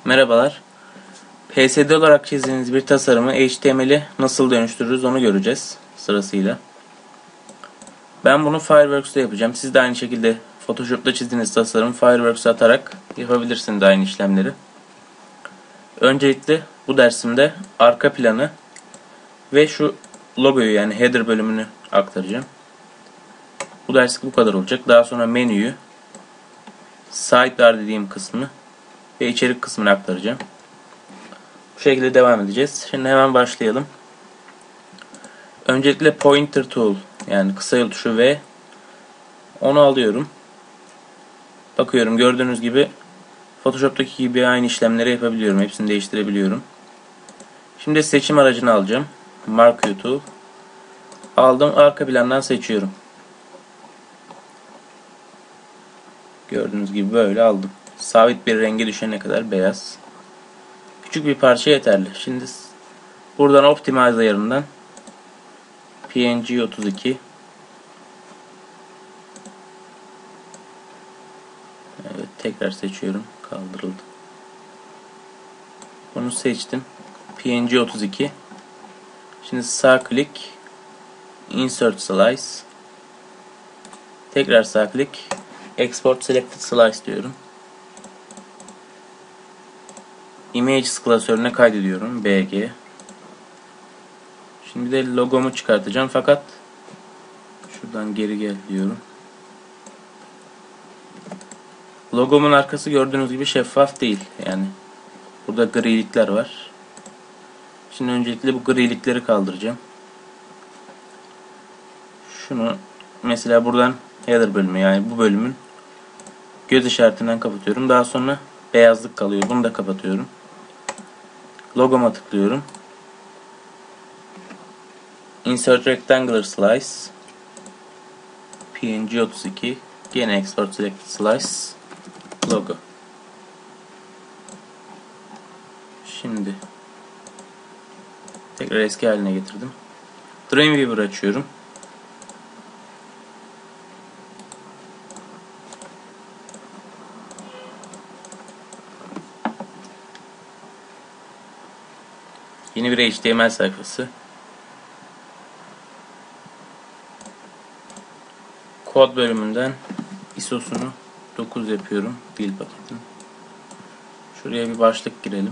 Merhabalar. PSD olarak çizdiğiniz bir tasarımı HTML'e nasıl dönüştürürüz onu göreceğiz sırasıyla. Ben bunu Fireworks'ta yapacağım. Siz de aynı şekilde Photoshop'ta çizdiğiniz tasarımı Fireworks'a atarak yapabilirsiniz aynı işlemleri. Öncelikle bu dersimde arka planı ve şu logoyu yani header bölümünü aktaracağım. Bu derslik bu kadar olacak. Daha sonra menüyü, sidebar dediğim kısmı ve içerik kısmını aktaracağım. Bu şekilde devam edeceğiz. Şimdi hemen başlayalım. Öncelikle pointer tool yani kısa yol tuşu V, onu alıyorum. Bakıyorum, gördüğünüz gibi Photoshop'taki gibi aynı işlemleri yapabiliyorum. Hepsini değiştirebiliyorum. Şimdi seçim aracını alacağım. Marquee tool. Aldım, arka plandan seçiyorum. Gördüğünüz gibi böyle aldım. Sabit bir renge düşene kadar beyaz. Küçük bir parça yeterli. Şimdi buradan Optimize ayarından PNG 32. Evet, tekrar seçiyorum. Kaldırıldı. Bunu seçtim. PNG 32. Şimdi sağ klik, Insert Slice. Tekrar sağ klik, Export Selected Slice diyorum. Images klasörüne kaydediyorum. BG. Şimdi de logomu çıkartacağım fakat şuradan geri gel diyorum. Logomun arkası gördüğünüz gibi şeffaf değil. Yani burada grilikler var. Şimdi öncelikle bu grilikleri kaldıracağım. Şunu mesela buradan header bölümü yani bu bölümün göz işaretinden kapatıyorum. Daha sonra beyazlık kalıyor. Bunu da kapatıyorum. Logoma tıklıyorum. Insert Rectangular Slice. PNG 32. Gene Export Selected Slice. Logo. Şimdi tekrar eski haline getirdim. Dreamweaver açıyorum. Yeni bir HTML sayfası. Kod bölümünden ISO'sunu 9 yapıyorum. Build paketin. Şuraya bir başlık girelim.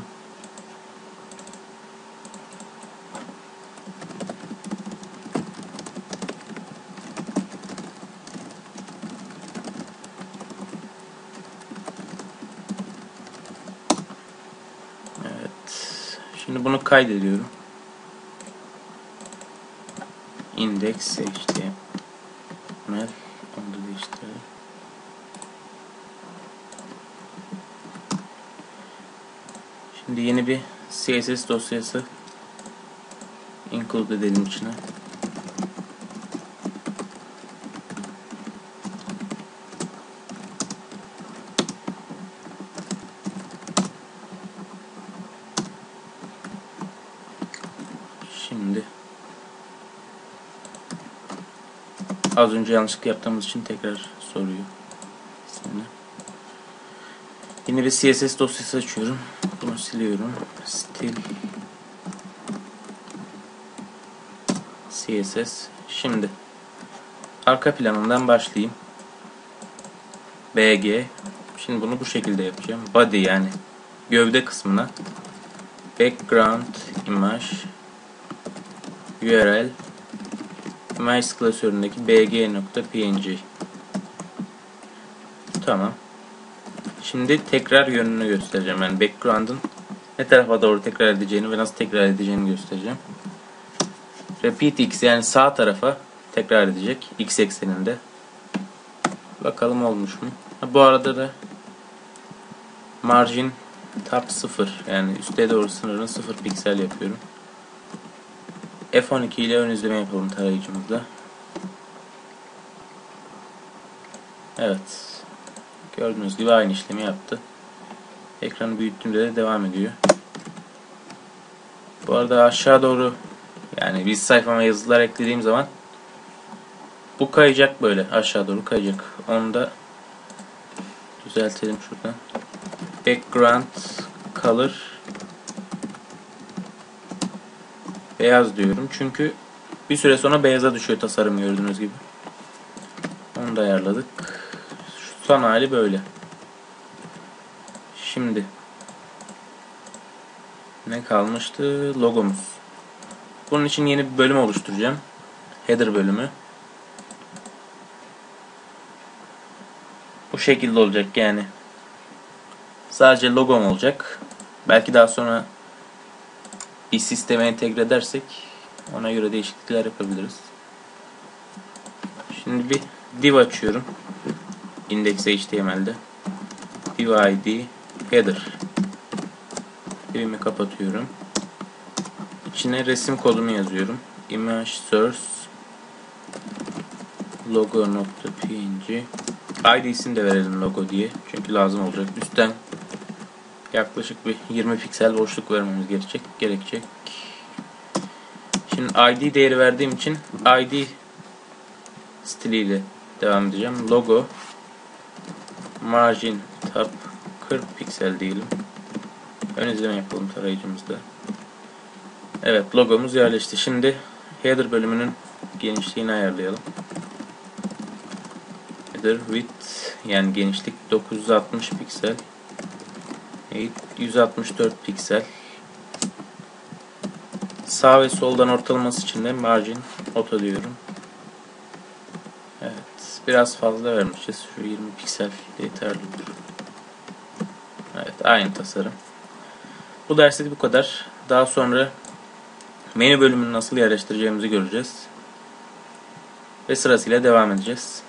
Şimdi bunu kaydediyorum. Index HTML. Onu da değiştirelim. Şimdi yeni bir CSS dosyası include edelim içine. Şimdi az önce yanlışlık yaptığımız için tekrar soruyor. Yeni bir CSS dosyası açıyorum. Bunu siliyorum. Stil CSS. Şimdi arka planından başlayayım. BG. Şimdi bunu bu şekilde yapacağım. Body yani gövde kısmına background image URL image klasöründeki bg.png. Tamam. Şimdi tekrar yönünü göstereceğim. Yani background'ın ne tarafa doğru tekrar edeceğini ve nasıl tekrar edeceğini göstereceğim. Repeat X yani sağ tarafa tekrar edecek. X ekseninde. Bakalım olmuş mu? Bu arada da margin top 0 yani üste doğru sınırını 0 piksel yapıyorum. F12 ile ön izleme yapalım tarayıcımızda. Evet. Gördüğünüz gibi aynı işlemi yaptı. Ekranı büyüttüğümde de devam ediyor. Bu arada aşağı doğru yani bir sayfama yazılar eklediğim zaman bu kayacak, böyle aşağı doğru kayacak. Onu da düzeltelim şuradan. Background color beyaz diyorum. Çünkü bir süre sonra beyaza düşüyor tasarım, gördüğünüz gibi. Onu da ayarladık. Şu son hali böyle. Şimdi ne kalmıştı? Logomuz. Bunun için yeni bir bölüm oluşturacağım. Header bölümü. Bu şekilde olacak yani. Sadece logom olacak. Belki daha sonra bir sisteme entegre edersek ona göre değişiklikler yapabiliriz. Şimdi bir div açıyorum. Index.html'de. Div id header. Divimi kapatıyorum. İçine resim kodumu yazıyorum. Image source logo.png. ID'sini de verelim logo diye. Çünkü lazım olacak. Üstten yaklaşık bir 20 piksel boşluk vermemiz gerekecek. Şimdi ID değeri verdiğim için ID stiliyle devam edeceğim. Logo margin tab 40 piksel diyelim. Ön izleme yapalım tarayıcımızda. Evet, logomuz yerleşti. Şimdi header bölümünün genişliğini ayarlayalım. Header width yani genişlik 960 piksel. 164 piksel. Sağ ve soldan ortalaması için de margin auto diyorum. Evet, biraz fazla vermişiz. Şu 20 piksel yeterlidir. Evet, aynı tasarım. Bu derste bu kadar. Daha sonra menü bölümünü nasıl yerleştireceğimizi göreceğiz. Ve sırasıyla devam edeceğiz.